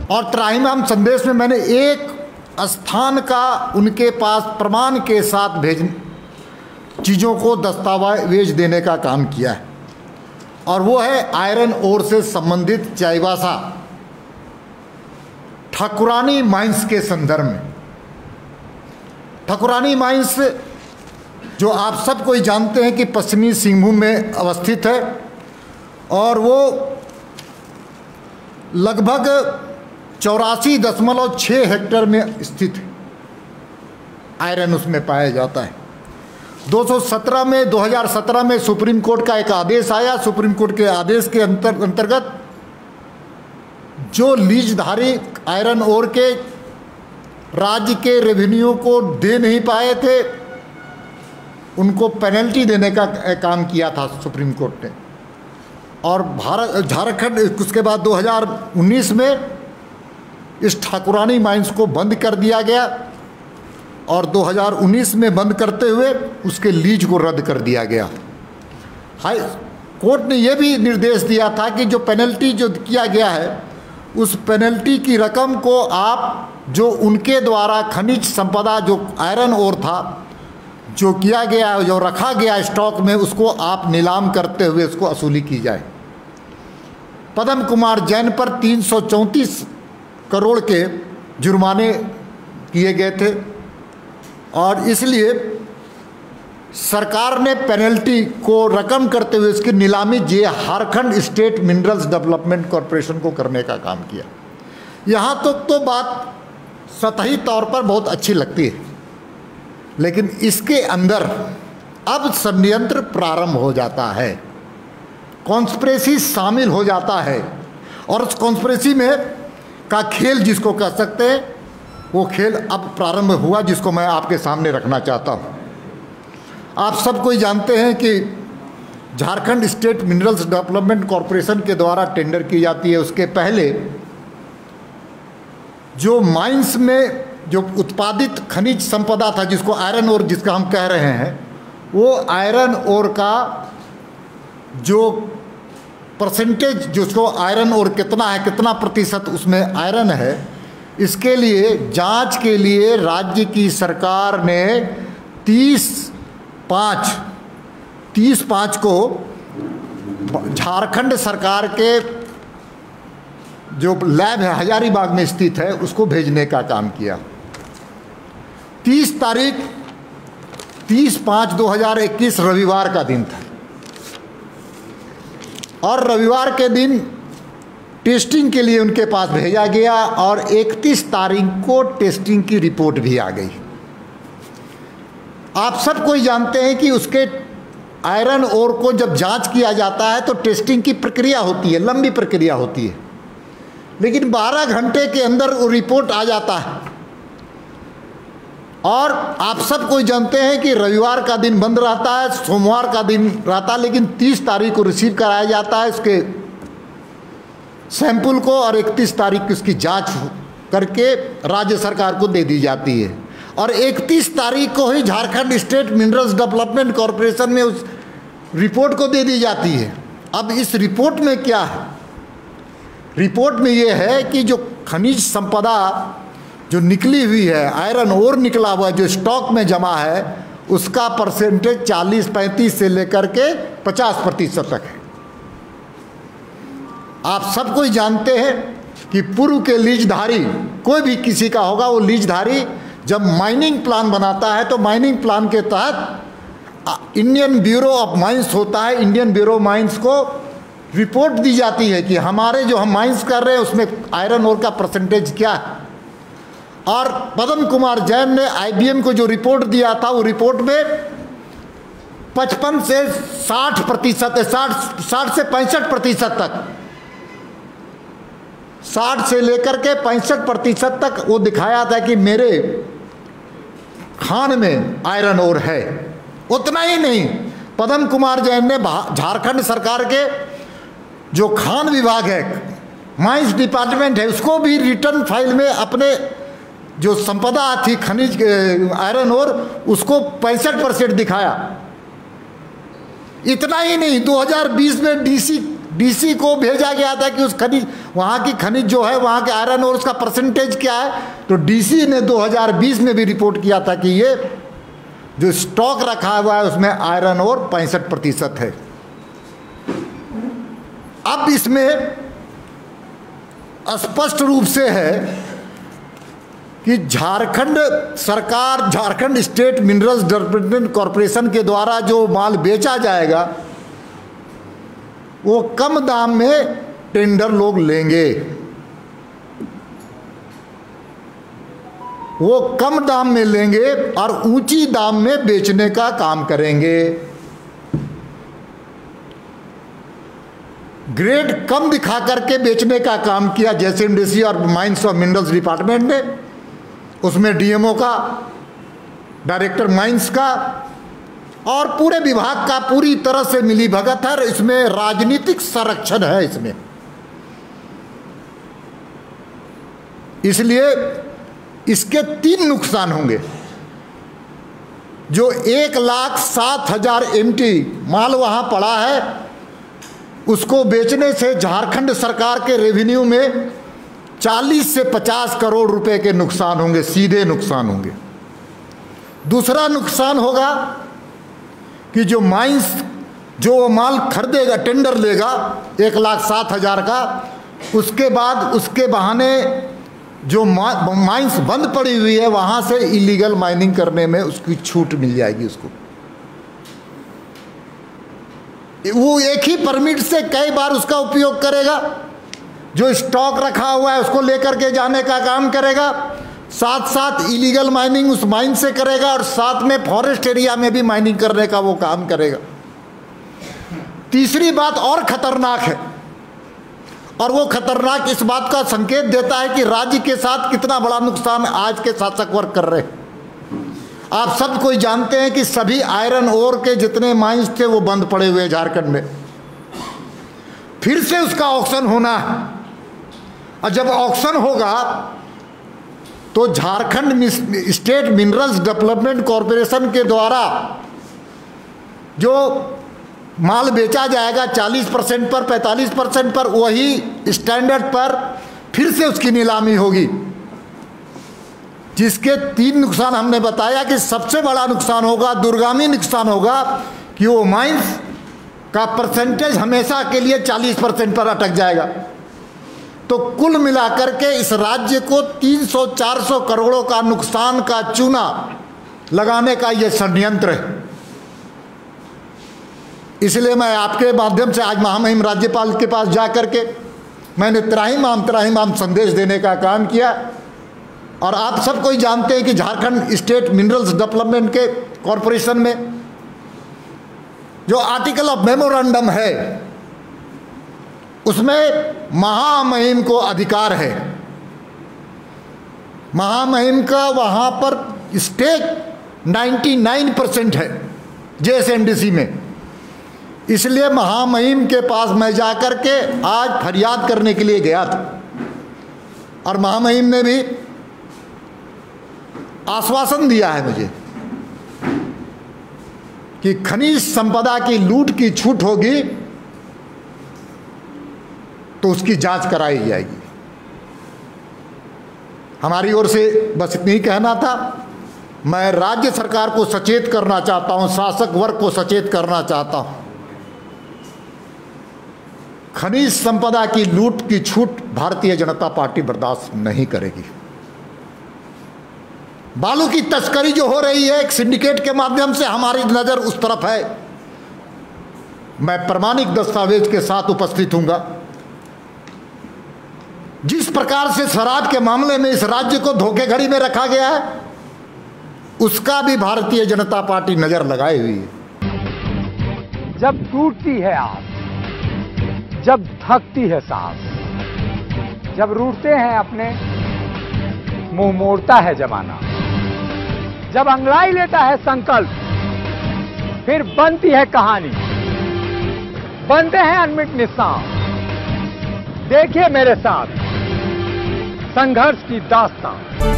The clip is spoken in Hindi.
और त्राहिमाम संदेश में मैंने एक स्थान का उनके पास प्रमाण के साथ चीज़ों को दस्तावेज देने का काम किया है, और वो है आयरन ओर से संबंधित चाईबासा ठाकुरानी माइंस के संदर्भ में। ठाकुरानी माइंस जो आप सब कोई जानते हैं कि पश्चिमी सिंहभूम में अवस्थित है, और वो लगभग 84.6 हेक्टेयर में स्थित है। आयरन उसमें पाया जाता है। 2017 में सुप्रीम कोर्ट का एक आदेश आया। सुप्रीम कोर्ट के आदेश के अंतर्गत जो लीजधारी आयरन ओर के राज्य के रेवेन्यू को दे नहीं पाए थे, उनको पेनल्टी देने का काम किया था सुप्रीम कोर्ट ने। और झारखंड उसके बाद 2019 में इस ठाकुरानी माइंस को बंद कर दिया गया, और 2019 में बंद करते हुए उसके लीज को रद्द कर दिया गया। हाई कोर्ट ने यह भी निर्देश दिया था कि जो पेनल्टी जो किया गया है, उस पेनल्टी की रकम को आप जो उनके द्वारा खनिज संपदा जो आयरन ओर था जो किया गया, जो रखा गया स्टॉक में, उसको आप नीलाम करते हुए उसको वसूली की जाए। पद्म कुमार जैन पर 334 करोड़ के जुर्माने किए गए थे, और इसलिए सरकार ने पेनल्टी को रकम करते हुए इसकी नीलामी Jharkhand state minerals development corporation को करने का काम किया। यहाँ तक तो बात सतही तौर पर बहुत अच्छी लगती है, लेकिन इसके अंदर अब षड्यंत्र प्रारंभ हो जाता है, कॉन्स्पिरेसी शामिल हो जाता है, और उस कॉन्स्पिरेसी में का खेल जिसको कह सकते हैं, वो खेल अब प्रारंभ हुआ, जिसको मैं आपके सामने रखना चाहता हूँ। आप सब कोई जानते हैं कि Jharkhand state minerals development corporation के द्वारा टेंडर की जाती है। उसके पहले जो माइंस में जो उत्पादित खनिज संपदा था, जिसको आयरन ओर जिसका हम कह रहे हैं, वो आयरन ओर का जो परसेंटेज, जिसको आयरन ओर कितना है, कितना प्रतिशत उसमें आयरन है, इसके लिए जांच के लिए राज्य की सरकार ने 30/5 को झारखंड सरकार के जो लैब है हजारीबाग में स्थित है, उसको भेजने का काम किया। 30/5/2021 रविवार का दिन था, और रविवार के दिन टेस्टिंग के लिए उनके पास भेजा गया, और 31 तारीख को टेस्टिंग की रिपोर्ट भी आ गई। आप सब कोई जानते हैं कि उसके आयरन ओर को जब जांच किया जाता है तो टेस्टिंग की प्रक्रिया होती है, लंबी प्रक्रिया होती है, लेकिन 12 घंटे के अंदर वो रिपोर्ट आ जाता है। और आप सब कोई जानते हैं कि रविवार का दिन बंद रहता है, सोमवार का दिन रहता है, लेकिन 30 तारीख को रिसीव कराया जाता है इसके सैंपल को, और 31 तारीख को इसकी जांच करके राज्य सरकार को दे दी जाती है, और 31 तारीख को ही Jharkhand state minerals development corporation में उस रिपोर्ट को दे दी जाती है। अब इस रिपोर्ट में क्या है? रिपोर्ट में ये है कि जो खनिज संपदा जो निकली हुई है, आयरन ओर निकला हुआ जो स्टॉक में जमा है, उसका परसेंटेज 40-35 से लेकर के 50% तक है। आप सब कोई जानते हैं कि पूर्व के लीजधारी, कोई भी किसी का होगा, वो लीजधारी जब माइनिंग प्लान बनाता है तो माइनिंग प्लान के तहत इंडियन ब्यूरो ऑफ माइंस होता है, इंडियन ब्यूरो माइंस को रिपोर्ट दी जाती है कि हमारे जो हम माइंस कर रहे हैं उसमें आयरन ओर का परसेंटेज क्या है। और पद्म कुमार जैन ने IBM को जो रिपोर्ट दिया था, वो रिपोर्ट में 55 से 60% 60 से 65% तक, 60 से लेकर के 65% तक वो दिखाया था कि मेरे खान में आयरन ओर है। उतना ही नहीं, पद्म कुमार जैन ने झारखंड सरकार के जो खान विभाग है, माइंस डिपार्टमेंट है, उसको भी रिटर्न फाइल में अपने जो संपदा थी खनिज आयरन ओर, उसको 65% दिखाया। इतना ही नहीं, 2020 में डीसी को भेजा गया था कि उस खनिज, वहाँ की खनिज जो है, वहाँ के आयरन और उसका परसेंटेज क्या है। तो डीसी ने 2020 में भी रिपोर्ट किया था कि ये जो स्टॉक रखा हुआ है उसमें आयरन और 65% है। अब इसमें स्पष्ट रूप से है कि झारखंड सरकार, Jharkhand state minerals development corporation के द्वारा जो माल बेचा जाएगा वो कम दाम में टेंडर लोग लेंगे, वो कम दाम में लेंगे और ऊंची दाम में बेचने का काम करेंगे। ग्रेड कम दिखा करके बेचने का काम किया जेएसएमडीसी और माइंस और मिनरल्स डिपार्टमेंट ने। उसमें डीएमओ का, डायरेक्टर माइंस का और पूरे विभाग का पूरी तरह से मिली भगत है। इसमें राजनीतिक संरक्षण है इसमें। इसलिए इसके 3 नुकसान होंगे। जो 1,07,000 MT माल वहां पड़ा है, उसको बेचने से झारखंड सरकार के रेवेन्यू में 40 से 50 करोड़ रुपए के नुकसान होंगे, सीधे नुकसान होंगे। दूसरा नुकसान होगा कि जो माइंस जो माल खरीदेगा, टेंडर लेगा 1,07,000 का, उसके बाद उसके बहाने जो माइंस बंद पड़ी हुई है वहां से इलीगल माइनिंग करने में उसकी छूट मिल जाएगी उसको। वो एक ही परमिट से कई बार उसका उपयोग करेगा। जो स्टॉक रखा हुआ है उसको लेकर के जाने का काम करेगा, साथ साथ इलीगल माइनिंग उस माइन से करेगा और साथ में फॉरेस्ट एरिया में भी माइनिंग करने का वो काम करेगा। तीसरी बात और खतरनाक है, और वो खतरनाक इस बात का संकेत देता है कि राज्य के साथ कितना बड़ा नुकसान आज के शासक वर्ग कर रहे हैं। आप सब कोई जानते हैं कि सभी आयरन ओर के जितने माइंस थे वो बंद पड़े हुए झारखंड में। फिर से उसका ऑक्शन होना है, और जब ऑक्शन होगा तो Jharkhand state minerals development corporation के द्वारा जो माल बेचा जाएगा 40% पर, 45% पर, वही स्टैंडर्ड पर फिर से उसकी नीलामी होगी। जिसके 3 नुकसान हमने बताया कि सबसे बड़ा नुकसान होगा, दूरगामी नुकसान होगा कि वो माइंस का परसेंटेज हमेशा के लिए 40% पर अटक जाएगा। तो कुल मिलाकर के इस राज्य को 300-400 करोड़ों का नुकसान का चूना लगाने का ये षड्यंत्र है। इसलिए मैं आपके माध्यम से आज महामहिम राज्यपाल के पास जाकर के मैंने त्राहिमाम संदेश देने का काम किया। और आप सब कोई जानते हैं कि झारखंड स्टेट मिनरल्स डेवलपमेंट के कॉरपोरेशन में जो आर्टिकल ऑफ मेमोरेंडम है उसमें महामहिम को अधिकार है। महामहिम का वहां पर स्टेक 99% है जेएसएमडीसी में। इसलिए महामहिम के पास मैं जाकर के आज फरियाद करने के लिए गया था, और महामहिम ने भी आश्वासन दिया है मुझे कि खनिज संपदा की लूट की छूट होगी तो उसकी जांच कराई जाएगी। हमारी ओर से बस इतनी ही कहना था। मैं राज्य सरकार को सचेत करना चाहता हूं, शासक वर्ग को सचेत करना चाहता हूं। खनिज संपदा की लूट की छूट भारतीय जनता पार्टी बर्दाश्त नहीं करेगी। बालू की तस्करी जो हो रही है एक सिंडिकेट के माध्यम से, हमारी नजर उस तरफ है। मैं प्रमाणिक दस्तावेज के साथ उपस्थित हूंगा। जिस प्रकार से शराब के मामले में इस राज्य को धोखेधड़ी में रखा गया है, उसका भी भारतीय जनता पार्टी नजर लगाए हुई है। जब टूटती है आस, जब थकती है सांस, जब रूठते हैं अपने, मुंह मोड़ता है जमाना, जब अंगड़ाई लेता है संकल्प, फिर बनती है कहानी, बनते हैं अनमिट निशान। देखिए मेरे साथ संघर्ष की दास्तान।